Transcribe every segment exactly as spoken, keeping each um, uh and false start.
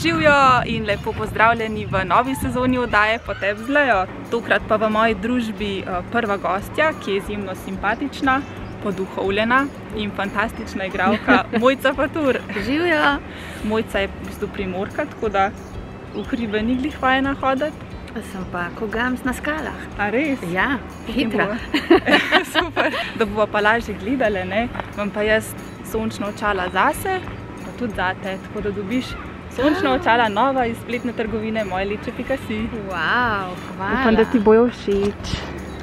Živjo in lepo pozdravljeni v novi sezoni oddaje Potep z Lejo. Tokrat pa v moji družbi prva gostja, ki je izjemno simpatična, poduhovljena in fantastična igralka Mojca Fatur. Živjo! Mojca je v bistvu Primorka, tako da v hribe ni glih vajena hoditi. Sem pa kogams na skalah. A res? Ja, hitra. Super. Da bova pa lažje gledali, ne? Vam pa jaz sončna očala zase, pa tudi zate, tako da dobiš sončna očala nova iz spletne trgovine mojleče pika si. Wow, hvala. Upam, da ti bojo všeč.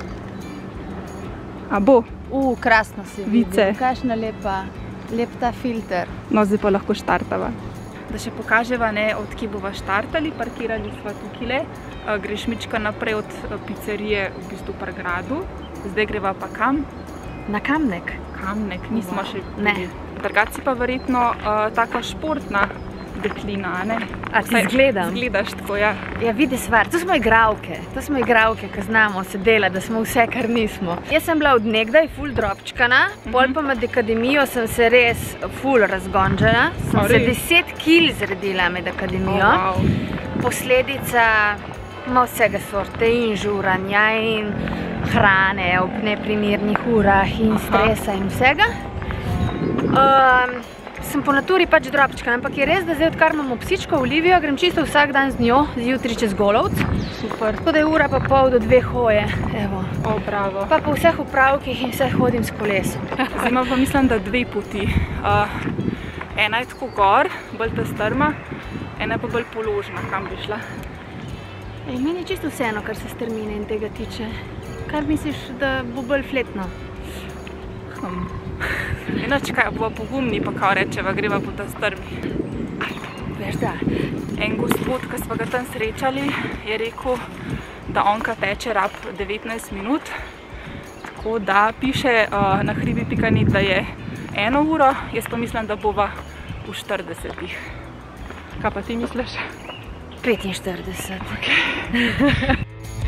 A bo? U, krasno si Vice. vidim. Kakšna lepa, lep ta filter. No, zdaj pa lahko štartava. Da še pokaževa, ne, od kje bova štartali, parkirali sva tukile. Greš mička naprej od pizzerije v bistvu pri gradu. Zdaj greva pa kam? Na Kamnek? Kamnek, nismo še Ne. Drugače si pa verjetno uh, taka športna deklina, a ne? A ti zgledam? Zgledaš tako, ja. Ja, vidi stvar, to smo igralke, to smo igralke, ki znamo se delati, da smo vse, kar nismo. Jaz sem bila od nekdaj ful dropčkana, mm-hmm. pol pa med akademijo sem se res ful razgonžala. Sem O, se res? deset kil zredila med akademijo. Oh, wow. Posledica ima vsega sorte in žuranja in hrane ob neprimernih urah in Aha. stresa in vsega. Um, sem po naturi pač drobčka, ampak je res, da zdaj odkar imamo psičko Olivijo, grem čisto vsak dan z njo, zjutraj čez Golovc. Super. Tako da je ura pa pol do dve hoje, evo. O, bravo. Pa po vseh upravkih in vseh hodim s kolesom. Zdaj imam pa mislim, da dve poti. Uh, ena je tako gor, bolj ta strma, ena je pa bolj položna, kam bi šla. Ej, meni je čisto vseeno, kar se strmine in tega tiče. Kaj misliš, da bo bolj fletno? Hm. Enač kaj, bova pogumni, pa kao rečeva, greva po ta strmi. Veš da? En gospod, ki smo ga tam srečali, je rekel, da onka teče rab devetnajst minut. Tako da piše uh, na hribi pika net, da je eno uro, jaz pa mislim, da bova v štiridesetih. Kaj pa ti misliš? petinštirideset. Okay.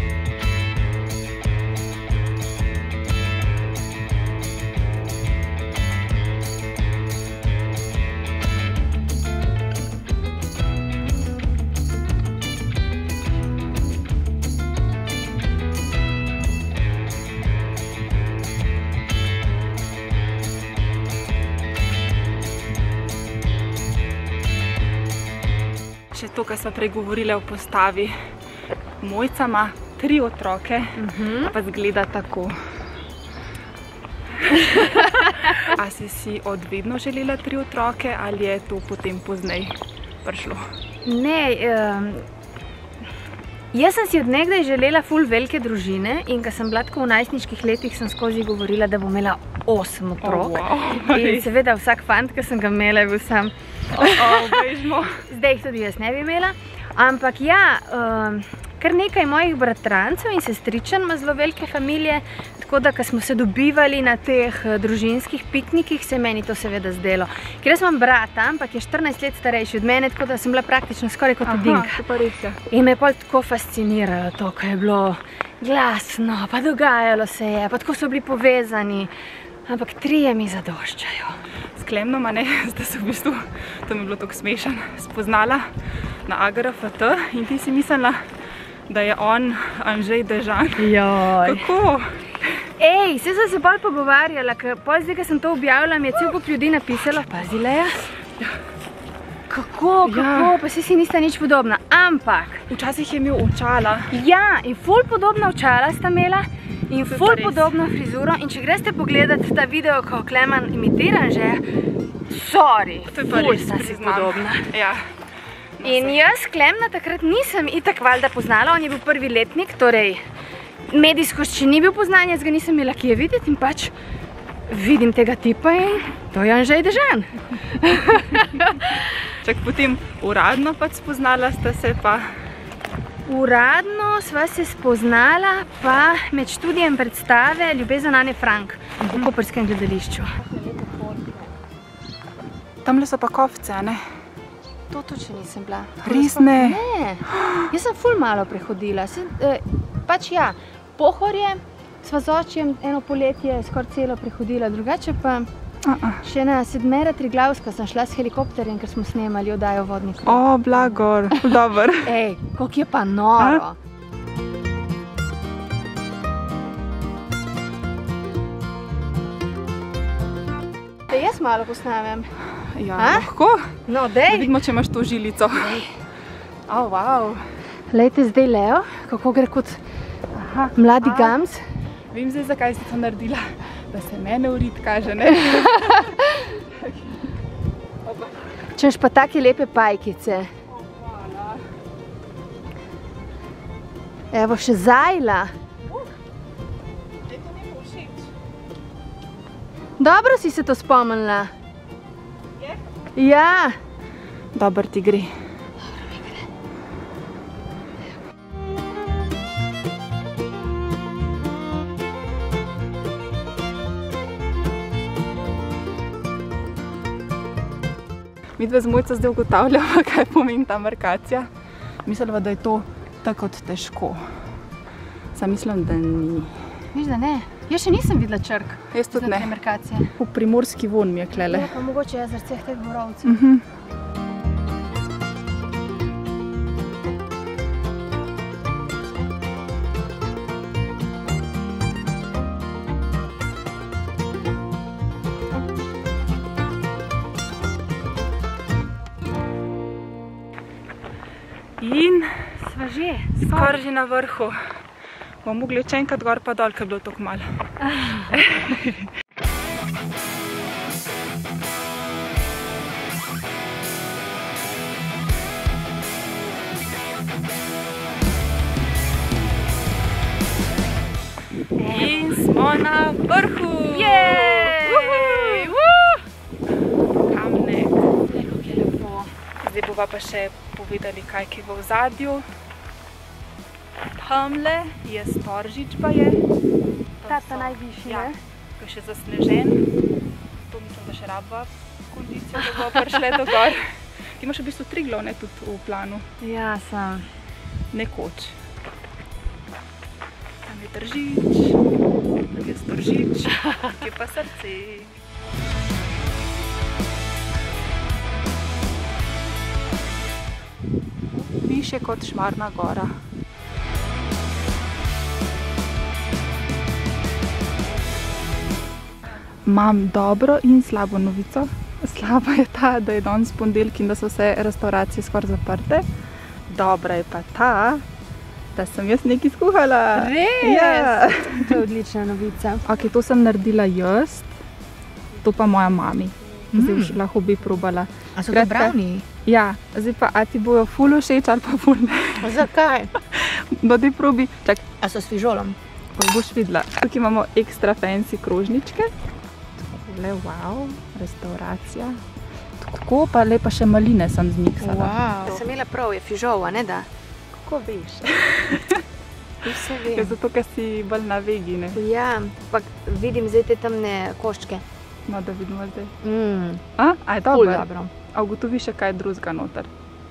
Še to, kar sva prej govorila o postavi. Mojca ima tri otroke, Mhm. pa zgleda tako. A si si od vedno želela tri otroke ali je to potem poznej prišlo? Ne, um, jaz sem si od nekdaj želela ful velike družine in ko sem bila tako v najstniških letih, sem skozi govorila, da bom imela osem otrok. Oh, wow. In seveda vsak fant, ki sem ga imela, je bil sam. Oh, oh, bežmo. Zdaj jih tudi jaz ne bi imela. Ampak ja, um, kar nekaj mojih bratrancev in sestričen ima zelo velike familije, tako da, ko smo se dobivali na teh uh, družinskih piknikih, se je meni to seveda zdelo. Ker jaz imam brata, ampak je štirinajst let starejši od mene, tako da sem bila praktično skoraj kot edinka. Aha, to pa res je. In me je pol tako fasciniralo to, ko je bilo glasno, pa dogajalo se je, pa tako so bili povezani. Ampak trije mi zadoščajo. Sklemno ma ne, zdaj se v bistvu, to mi je bilo tako smešen, spoznala na A G R F T in ti si mislila, da je on Anžej Dežan. Joj. Kako? Ej, se sem se bolj pogovarjala, ker pol zdaj, ko sem to objavila, mi je cel kup ljudi napisalo, pazi Leja. Kako, kako, pa si si nista nič podobna, ampak Včasih je imel očala. ja, in ful podobna očala sta imela in To je ful pa res. podobno frizuro in če greste pogledat ta video, ko Klemen imitira Anžeja, sorry, To je pa ful res, sta si priznam. podobna. Ja. In jaz Klemna takrat nisem itak valjda poznala, on je bil prvi letnik, torej medijsko še ni bil poznan, jaz ga nisem imela kje videti in pač vidim tega tipa in to je Anžej Dežan. Čak potem uradno pač spoznala sta se pa. Uradno sva se spoznala pa med študijem predstave Ljubezen Ane Frank v koprskem gledališču. Tamle so pa kofce, ne? To tudi še nisem bila. Res ne? Ne, jaz sem ful malo prehodila. Sem, eh, pač ja, Pohorje sva z očjem eno poletje skoraj celo prehodila, drugače pa Uh -uh. Še na Sedmera Triglavska sem šla s helikopterjem, ker smo snemali oddajo Vodni klub. O, blagor, dober. Ej, koliko je pa noro. Da jaz malo posnamem. Ja, A? lahko. No, Da dej. vidimo, če imaš to žilico. O, wow. Lejte zdaj Leo, kako gre kot Aha. mladi A. gams. Vem zdaj, zakaj si to naredila. Da se mene v rit kaže, ne? Češ pa take lepe pajkice. Hvala. Evo še zajla. Ej, to mi bo všeč. Dobro si se to spomnila. Je? Ja. Dober ti gre. Midve z Mojco zdaj ugotavljamo, kaj pomeni ta markacija. Mislila, da je to tako kot težko. Sam mislim, da ni. Viš, da ne. Jaz še nisem videla črk. Jaz tudi za te ne. markacije. V primorski von mi je klele. Ja, pa mogoče jezerce teh borovcev. Mhm. In Sva že. skoraj že na vrhu. Bomo mogli če enkrat gor pa dol, ker je bilo tako malo. In smo na vrhu! Jej! Kamnek. Glej, kako je lepo. Zdaj bova pa še povedali, kaj je v ozadju. Tamle je Storžič pa je. Ta pa najvišji, Ja, ne? ko je še zasnežen. To mislim, da še rabva kondicijo, da bomo prišle do gor. Ti imaš v bistvu Triglav, ne, tudi v planu. Ja, sem. Nekoč. Tam je Tržič, tam je Storžič, tukaj je pa srce. Piše kot Šmarna gora. Imam dobro in slabo novico. Slaba je ta, da je danes ponedeljek in da so vse restauracije skoraj zaprte. Dobra je pa ta, da sem jaz nekaj skuhala. Res? Ja. To je odlična novica. Ok, to sem naredila jaz, to pa moja mami. Zdaj už lahko bi probala. A so to Skratka, brownie? Ja, zdaj pa, a ti bojo ful všeč ali pa ful ne. Zakaj? No, daj probi. Čak, A so s fižolom? pa boš videla. Tukaj imamo ekstra fancy krožničke. Tole, wow, restauracija. Tako, pa lepa še maline sem zmiksala. Wow. Sem imela prav, je fižol, a ne da? Kako veš? Ti se Ja, vem. zato, ker si bolj na vegi, ne? Ja, pa vidim zdaj te temne koščke. No, da vidimo zdaj. Mmm, A, a je ful dobro? dobro. A ugotoviš še kaj drugega noter?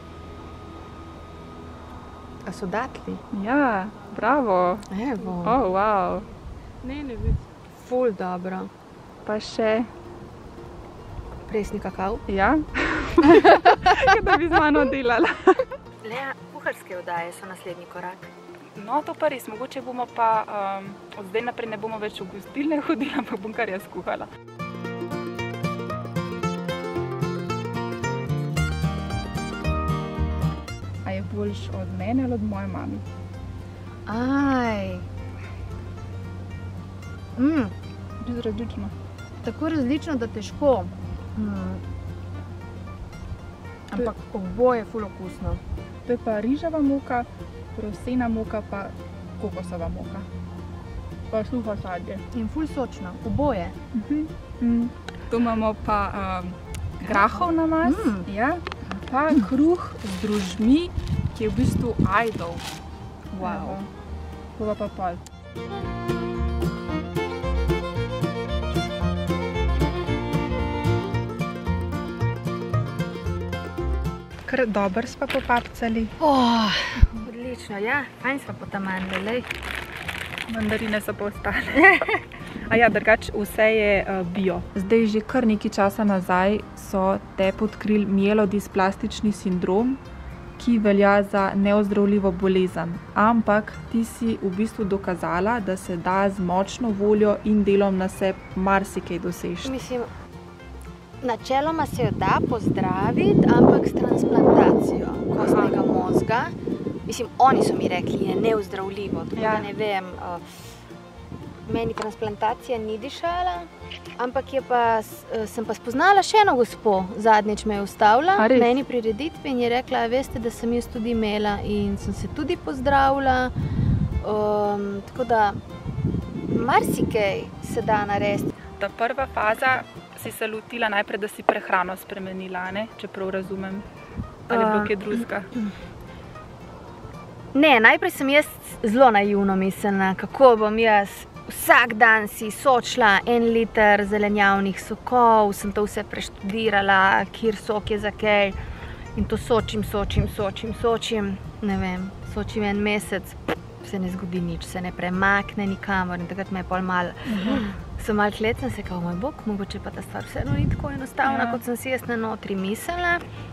A so datli? Ja, bravo. Evo. Oh, wow. Ne, ne vidim. Ful dobro. Pa še, Presni kakav. ja, da bi z mano delala. Lea, kuharske oddaje so naslednji korak. No, to pa res. Mogoče bomo pa um, od zdaj naprej ne bomo več v gostilne hodili, ampak bom kar jaz kuhala. A je boljš od mene ali od moje mami? Aj. Mm, Čisto različno. tako različno, da težko. Mm. Ampak oboje je ful okusno. To je pa rižava moka, prosena moka pa kokosova moka. Pa suho sadje. In ful sočno, oboje. Mhm. Mm. Tu imamo pa um, grahov namaz, Mm. ja, pa kruh z drožmi, ki je v bistvu ajdov. Wow. Kova pa pol. Kar dobro sva popapcali. Oh, odlično, ja. Fajn sva potamandili, lej. Mandarine so pa ostale. A ja, drugače vse je uh, bio. Zdaj že kar nekaj časa nazaj so tebi odkrili mielodisplastični sindrom, ki velja za neozdravljivo bolezen. Ampak ti si v bistvu dokazala, da se da z močno voljo in delom na sebi marsikaj doseči. Mislim, načeloma se jo da pozdraviti, ampak s transplantacijo kostnega mozga. Mislim, oni so mi rekli, je neozdravljivo, tako ja. Da ne vem. Uh, meni transplantacija ni dišala, ampak je pa, sem pa spoznala še eno gospo, zadnjič me je ustavila, meni prireditvi in je rekla, veste, da sem jaz tudi imela in sem se tudi pozdravila. Um, tako da, marsikaj se da narediti. Ta prva faza si se lotila najprej, da si prehrano spremenila, ne? Če prav razumem. Ali je bilo kaj drugega? Ne, najprej sem jaz zelo naivno mislila, kako bom jaz vsak dan si sočila en liter zelenjavnih sokov, sem to vse preštudirala, kjer sok je za kaj. In to sočim, sočim, sočim, sočim, ne vem, sočim en mesec, se ne zgodi nič, se ne premakne nikamor in takrat me je pol malo, sem malo klecna, se kao, moj bog, mogoče pa ta stvar vseeno ni tako enostavna, kot sem si jaz na notri mislila.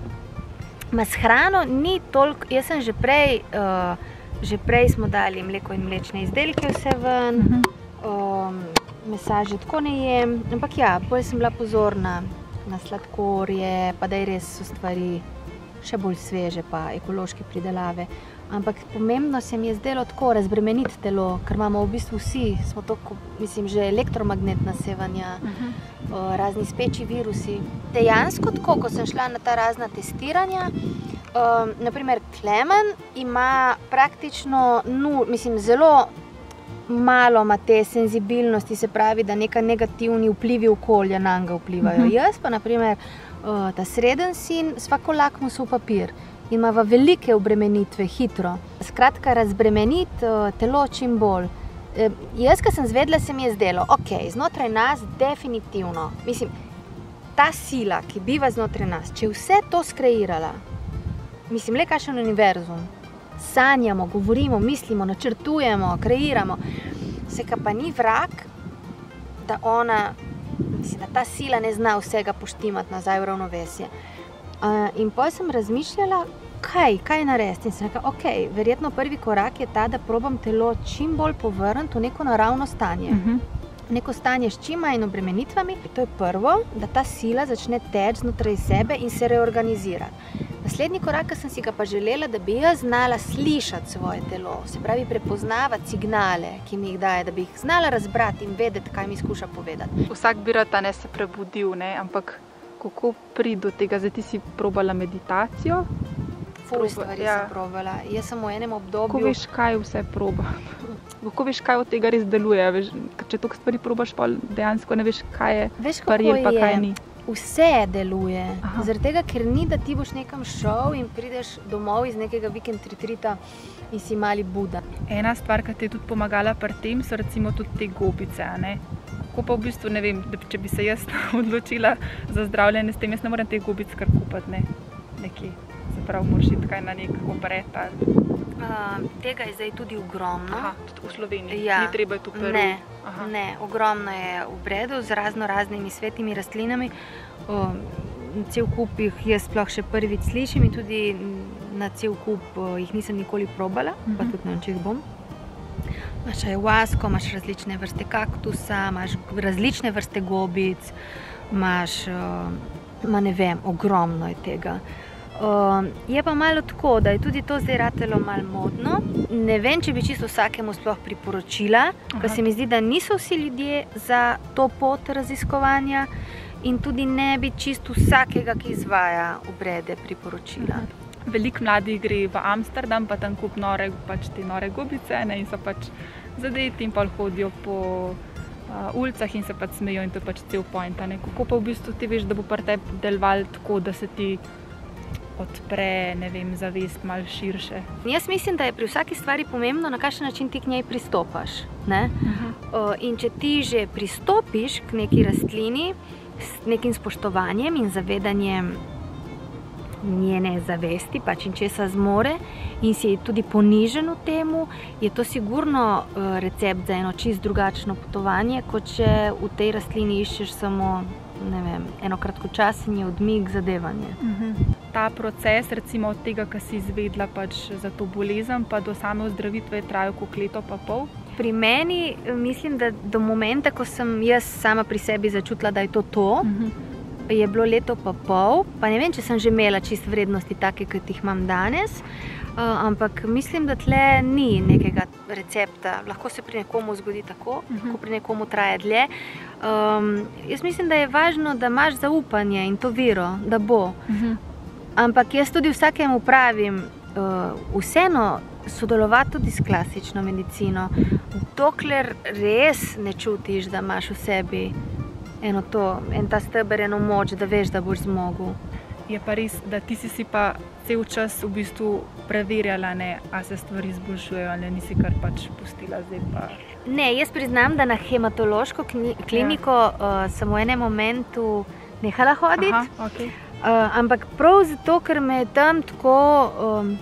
Ma s hrano ni toliko, jaz sem že prej, uh, že prej smo dali mleko in mlečne izdelke vse ven, uh -huh. um, mesa že tako ne jem, ampak ja, bolj sem bila pozorna na sladkorje, pa da je res so stvari še bolj sveže, pa ekološke pridelave. Ampak pomembno se mi je zdelo tako razbremeniti telo, ker imamo v bistvu vsi, smo toliko, mislim, že elektromagnetna sevanja, uh -huh. o, razni speči virusi. Dejansko tako, ko sem šla na ta razna testiranja, um, naprimer Klemen ima praktično, nul, mislim, zelo malo ima te senzibilnosti, se pravi, da neka negativni vplivi okolja nanj ga vplivajo. Uh -huh. Jaz pa, naprimer, uh, ta sreden sin, svako lakmusov papir. Ima velike obremenitve, hitro. Skratka, razbremeniti uh, telo čim bolj. E, jaz, ko sem zvedla, se mi je zdelo, ok, znotraj nas definitivno, mislim, ta sila, ki biva znotraj nas, če vse to skreirala, mislim, le kakšen univerzum, sanjamo, govorimo, mislimo, načrtujemo, kreiramo, se ka pa ni vrag, da ona, mislim, da ta sila ne zna vsega poštimati nazaj v ravnovesje. Uh, in potem sem razmišljala, kaj, kaj narediti. In sem rekla, ok, verjetno prvi korak je ta, da probam telo čim bolj povrniti v neko naravno stanje. Uh -huh. Neko stanje s čim manj obremenitvami. To je prvo, da ta sila začne teči znotraj sebe in se reorganizira. Naslednji korak, ki sem si ga pa želela, da bi jaz znala slišati svoje telo, se pravi prepoznavati signale, ki mi jih daje, da bi jih znala razbrati in vedeti, kaj mi skuša povedati. Vsak bi rad ne se prebudil, ne? Ampak kako priti do tega? Zdaj ti si probala meditacijo? Ful stvari ja. sem probala. Jaz sem v enem obdobju... Kako veš, kaj vse proba? Kako veš, kaj od tega res deluje? Veš, če toliko stvari probaš, pa dejansko ne veš, kaj je paril, pa kaj ni. Vse deluje. Aha. Zaradi tega, ker ni, da ti boš nekam šel in prideš domov iz nekega vikend retrita in si mali Buda. Ena stvar, ki ti je tudi pomagala pri tem, so recimo tudi te gobice, a ne? Kako pa v bistvu, ne vem, da, če bi se jaz odločila za zdravljenje s tem, jaz ne moram teh gobic kar kupati, ne? Nekje. Se pravi, moraš iti kaj na nek obred ali... Uh, tega je zdaj tudi ogromno. Aha, tudi v Sloveniji? Ja. Ni treba tu Peru? Ne, Aha. ne, ogromno je obredov z razno raznimi svetimi rastlinami. Uh, cel kup jih jaz sploh še prvič slišim in tudi na cel kup uh, jih nisem nikoli probala, uh -huh. pa tudi ne, če jih bom. Imaš ayahuasko, imaš različne vrste kaktusa, imaš različne vrste gobic, imaš, uh, ma ne vem, ogromno je tega. Uh, je pa malo tako, da je tudi to zdaj ratelo malo modno. Ne vem, če bi čisto vsakemu sploh priporočila, ker se mi zdi, da niso vsi ljudje za to pot raziskovanja in tudi ne bi čisto vsakega, ki izvaja obrede, priporočila. Veliko mladih gre v Amsterdam, pa tam kup nore, pač te nore gobice, ne, in so pač zadeti in pa hodijo po uh, ulicah in se pač smejo in to je pač cel point. Ne. Kako pa v bistvu ti veš, da bo pri tebi delovalo tako, da se ti odpre, ne vem, zavest malo širše. Jaz mislim, da je pri vsaki stvari pomembno, na kakšen način ti k njej pristopaš. Ne? Uh-huh. In če ti že pristopiš k neki rastlini s nekim spoštovanjem in zavedanjem njene zavesti, pač in česa zmore in si tudi ponižen v temu, je to sigurno recept za eno čist drugačno potovanje, kot če v tej rastlini iščeš samo, ne vem, eno kratkočasenje, odmik, zadevanje. Uh-huh. Ta proces, recimo od tega, ko si izvedla pač za to bolezen, pa do same ozdravitve je trajal koliko leto pa pol? Pri meni mislim, da do momenta, ko sem jaz sama pri sebi začutila, da je to to, uh-huh. je bilo leto pa pol, pa ne vem, če sem že imela čist vrednosti take, kot jih imam danes, uh, ampak mislim, da tle ni nekega recepta. Lahko se pri nekomu zgodi tako, uh-huh. lahko pri nekomu traja dlje. Um, jaz mislim, da je važno, da imaš zaupanje in to vero, da bo. Uh-huh. Ampak jaz tudi vsakemu pravim, uh, vseeno sodelovati tudi s klasično medicino, dokler res ne čutiš, da imaš v sebi eno to, en ta steber, eno moč, da veš, da boš zmogel. Je pa res, da ti si si pa cel čas v bistvu preverjala, ne, a se stvari izboljšujejo, ali nisi kar pač pustila zdaj pa... Ne, jaz priznam, da na hematološko kliniko ja. uh, sem v enem momentu nehala hoditi, Aha, okay. uh, ampak prav zato, ker me je tam tako... Um,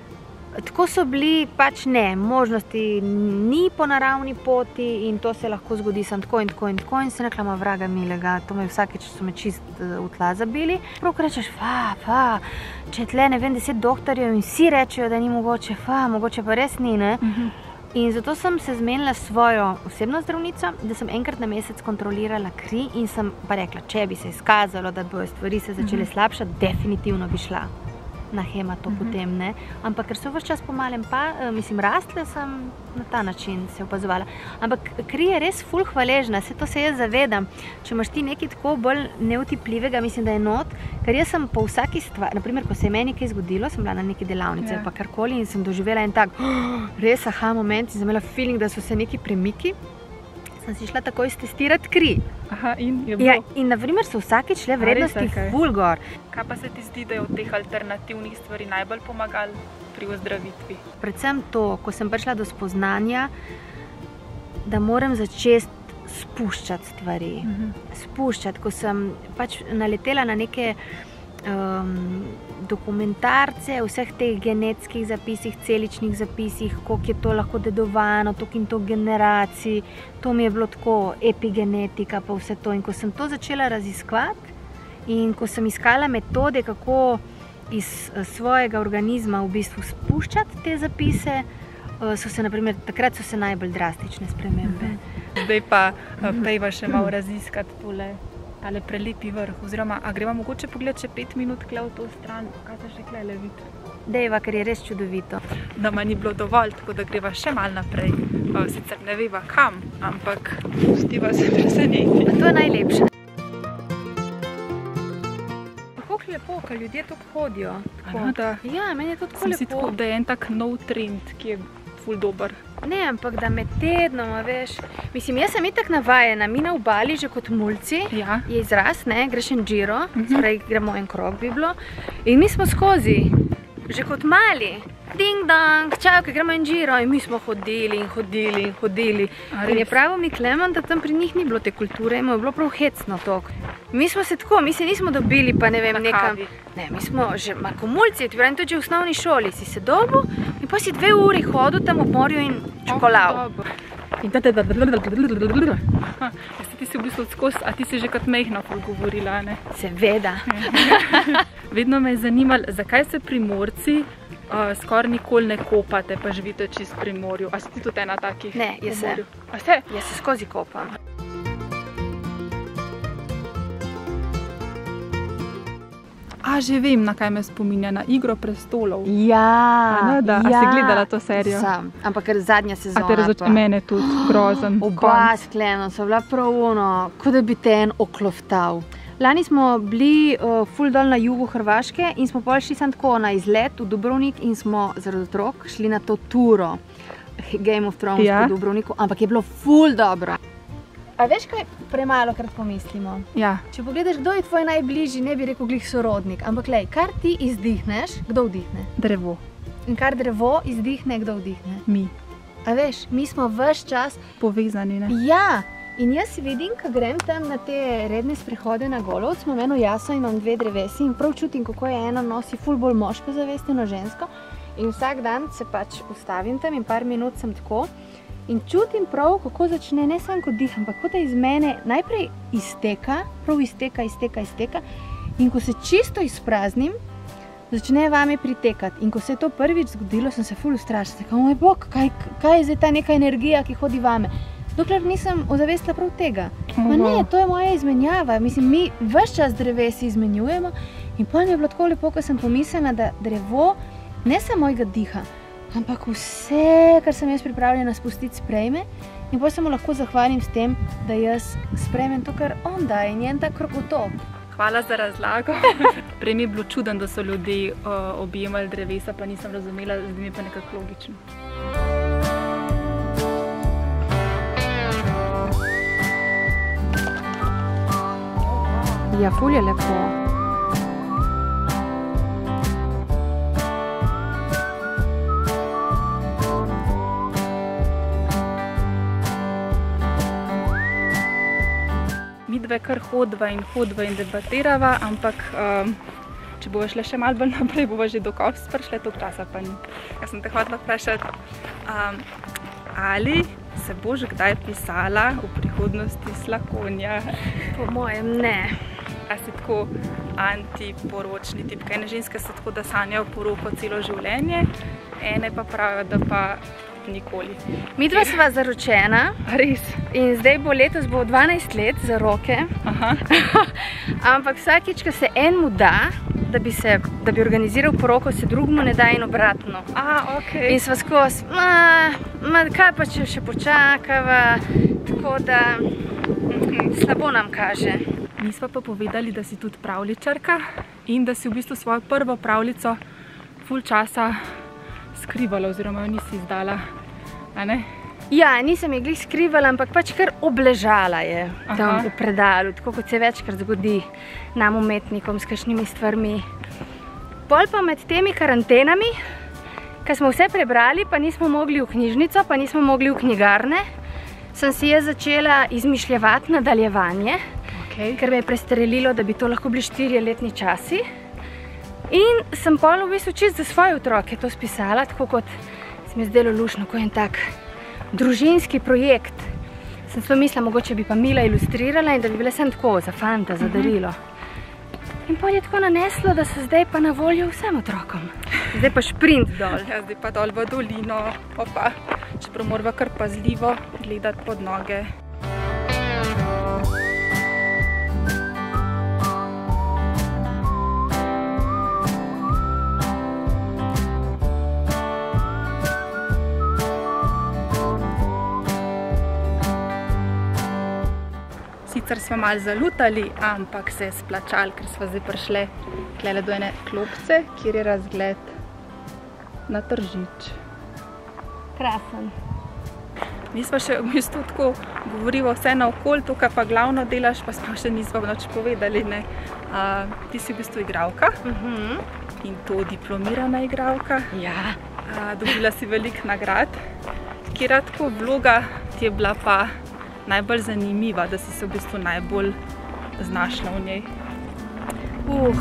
Tako so bili, pač ne, možnosti ni po naravni poti in to se lahko zgodi sem tako in tako in tako in se rekla, ma vraga milega, to me vsakeč so me čist v tla zabili. Prav, ko rečeš, fa, fa, če tle ne vem deset doktorjev in vsi rečejo, da ni mogoče, fa, mogoče pa res ni, ne? Uh-huh. In zato sem se zmenila svojo osebno zdravnico, da sem enkrat na mesec kontrolirala kri in sem pa rekla, če bi se izkazalo, da bojo stvari se začele uh-huh. slabšati, definitivno bi šla na hemato uh-huh. potem, ne. Ampak ker so ves čas pomalem pa, mislim, rastle, sem na ta način se opazovala. Ampak kri je res ful hvaležna, se to se jaz zavedam. Če imaš ti nekaj tako bolj neutipljivega, mislim, da je not, ker jaz sem po vsaki stvari, naprimer, ko se je meni kaj zgodilo, sem bila na neki delavnici ali ja. pa karkoli in sem doživela en tak oh, res aha moment in sem imela feeling, da so se neki premiki, sem si šla takoj stestirati kri. Aha, in je bilo? Ja, in na primer so vsakeč le vrednosti ful gor. Kaj pa se ti zdi, da je od teh alternativnih stvari najbolj pomagal pri ozdravitvi? Predvsem to, ko sem prišla do spoznanja, da moram začeti spuščati stvari. Uh-huh. Spuščati, ko sem pač naletela na neke um, dokumentarce, vseh teh genetskih zapisih, celičnih zapisih, koliko je to lahko dedovano, toliko in toliko generacij, to mi je bilo tako, epigenetika pa vse to. In ko sem to začela raziskovati in ko sem iskala metode, kako iz svojega organizma v bistvu spuščati te zapise, so se, naprimer, takrat so se najbolj drastične spremembe. Zdaj pa pejva še malo raziskati tole. Tale prelepi vrh, oziroma, a greva mogoče pogled še pet minut kle v to stran, kaj se še kle levit? Dejva, ker je res čudovito. Nama ni bilo dovolj, tako da greva še malo naprej. Sicer ne veva kam, ampak pustiva se preseneti. To je najlepše. Kako lepo, ko ljudje tako hodijo. Ano, da. Ja, meni je to tako lepo. Sem si tako, da je en tak nov trend, ki je ful dober. Ne, ampak da med tednoma, veš. Mislim, jaz sem itak navajena, mi na obali že kot mulci, ja. je izraz, ne, greš en giro, uh-huh. sprej gremo en krog bi bilo, in mi smo skozi, že kot mali, ding dang, čau, ki gremo en giro, in mi smo hodili in hodili in hodili. A, in je pravo mi Klemen, da tam pri njih ni bilo te kulture, in je bilo prav hecno to. Mi smo se tako, mi se nismo dobili, pa ne vem, nekam. Ne, mi smo že, ko mulci, ti pravim, tudi že v osnovni šoli, si se dobil in pa si dve uri hodil tam ob morju in čokolal. In tate, da, da, da, da, da, da, da. Ti si v bistvu skozi, a ti si že kot mehna govorila, ne? Seveda. Vedno me je zanimalo, zakaj se Primorci uh, skoraj nikoli ne kopate, pa živite čist pri morju. A si ti tudi ena takih? Ne, jaz se. A se? Jaz se skozi kopam. A, že vem, na kaj me spominja, na Igro prestolov. Ja, a, ne, da, ja. A si gledala to serijo? Sem, ampak ker zadnja sezona. A te razoče mene tudi, grozen. Oba s Klenom so bila prav ono, kot da bi te en okloftal. Lani smo bili uh, ful dol na jugu Hrvaške in smo pol šli sam tako na izlet v Dubrovnik in smo zaradi otrok šli na to turo Game of Thrones ja. v Dubrovniku, ampak je bilo ful dobro. A veš, kaj premalo krat pomislimo? Ja. Če pogledaš, kdo je tvoj najbližji, ne bi rekel glih sorodnik, ampak lej, kar ti izdihneš, kdo vdihne? Drevo. In kar drevo izdihne, kdo vdihne? Mi. A veš, mi smo ves čas povezani, ne? Ja, In jaz vidim, ko grem tam na te redne sprehode na Golovec, imam eno jaso in imam dve drevesi in prav čutim, kako je ena nosi ful bolj moško zavest, eno žensko. In vsak dan se pač ustavim tam in par minut sem tako in čutim prav, kako začne, ne samo kot dih, ampak kot da iz mene najprej izteka, prav izteka, izteka, izteka in ko se čisto izpraznim, začne vame pritekati. In ko se je to prvič zgodilo, sem se ful ustrašila. Tako, moj bog, kaj, kaj je zdaj ta neka energija, ki hodi vame? Dokler nisem ozavestila prav tega. Ma ne, to je moja izmenjava. Mislim, mi ves čas drevesi izmenjujemo in potem je bilo tako lepo, ko sem pomislila, da drevo ne samo mojega diha, ampak vse, kar sem jaz pripravljena spustiti, sprejme in potem se mu lahko zahvalim s tem, da jaz sprejmem to, kar on daje in njen tak krokotok. Hvala za razlago. Prej mi je bilo čuden, da so ljudje uh, objemali drevesa, pa nisem razumela, zdaj mi je pa nekako logično. Ja, ful je lepo. Midve kar hodva in hodva in debatirava, ampak um, če bova šle še malo bolj naprej, bova že do konca prišle, toliko časa pa ni. Jaz sem te hotela vprašati, um, ali se boš kdaj pisala v prihodnosti Slakonja? Po mojem ne. A si tako antiporočni tip? Ene ženske so tako, da sanjajo poroko celo življenje, ene pa pravijo, da pa nikoli. Midva sva zaročena. Res? In zdaj bo letos bo dvanajst let za roke. Aha. Ampak vsakič, ko se enemu da, da bi, se, da bi organiziral poroko, se drugemu ne da in obratno. A, ok. In sva skozi, ma, ma, kaj pa če še počakava, tako da slabo nam kaže. Mi sva pa povedali, da si tudi pravljičarka in da si v bistvu svojo prvo pravljico ful časa skrivala oziroma jo nisi izdala, a ne? Ja, nisem je glih skrivala, ampak pač kar obležala je tam Aha. v predalu, tako kot se večkrat zgodi nam umetnikom s kakšnimi stvarmi. Pol pa med temi karantenami, ko smo vse prebrali, pa nismo mogli v knjižnico, pa nismo mogli v knjigarne, sem si je začela izmišljevati nadaljevanje, okay. Ker me je prestrelilo, da bi to lahko bili štiriletni časi. In sem pol v bistvu čisto za svoje otroke to spisala, tako kot se mi je zdelo luštno, ko je en tak družinski projekt. Sem si to mislila, mogoče bi pa Mila ilustrirala in da bi bile sem tako za fanta, za darilo. In pol je tako naneslo, da so zdaj pa na voljo vsem otrokom. Zdaj pa šprint dol. Ja, zdaj pa dol v dolino, opa, čeprav morava kar pazljivo gledati pod noge. Sicer smo malo zalutali, ampak se je splačali, ker smo zdaj prišle tlele do ene klopce, kjer je razgled na Tržič. Krasen. Mi smo še v bistvu tako govorili vse naokoli, to, kar pa glavno delaš, pa smo še nismo nič povedali, ne. A, ti si v bistvu igralka Uh-huh. in to diplomirana igralka. Ja. A, dobila si veliko nagrad. Katera tako vloga ti je bila pa najbolj zanimiva, da si se v bistvu najbolj znašla v njej? Uh,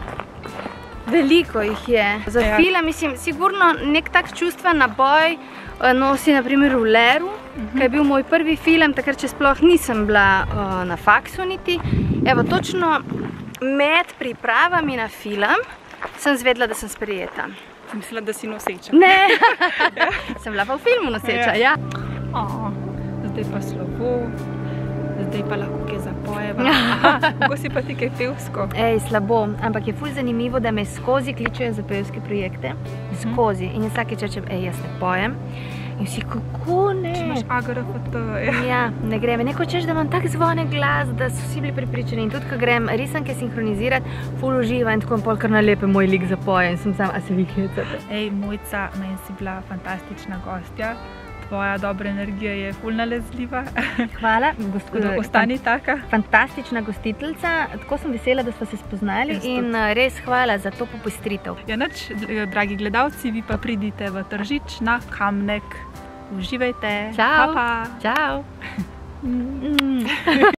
veliko jih je. Za Ja. film, mislim, sigurno nek tak čustven naboj eh, nosi na primer v Leru, ki je bil moj prvi film, takrat če sploh nisem bila eh, na faksu niti. Evo, točno med pripravami na film sem zvedela, da sem sprejeta. Sem mislila, da si noseča. Ne, sem bila pa v filmu noseča, ja. O, zdaj pa slovo, zdaj pa lahko kaj zapojeva. Kako si pa ti kaj pevsko? Ej, slabo, ampak je ful zanimivo, da me skozi kličejo za pevske projekte. Skozi. In vsakeč rečem, ej, jaz ne pojem. In vsi, kako ne? Če imaš A G R F T, ja. Ja, ne grem. Neko češ, da imam tak zvonek glas, da so vsi bili prepričani. In tudi, ko grem risanke sinhronizirati, ful uživa in tako pol kar nalepe moj lik zapoje. In sem sam, a se vi kecate? Ej, Mojca, meni si bila fantastična gostja. Tvoja dobra energija je ful nalezljiva. Hvala. Ostani taka. Fantastična gostiteljica. Tako sem vesela, da smo se spoznali in res hvala za to popestritev. Ja, nič, dragi gledalci, vi pa pridite v Tržič na Kamnek. Uživajte. Čau. Pa, pa. Čau. Mm.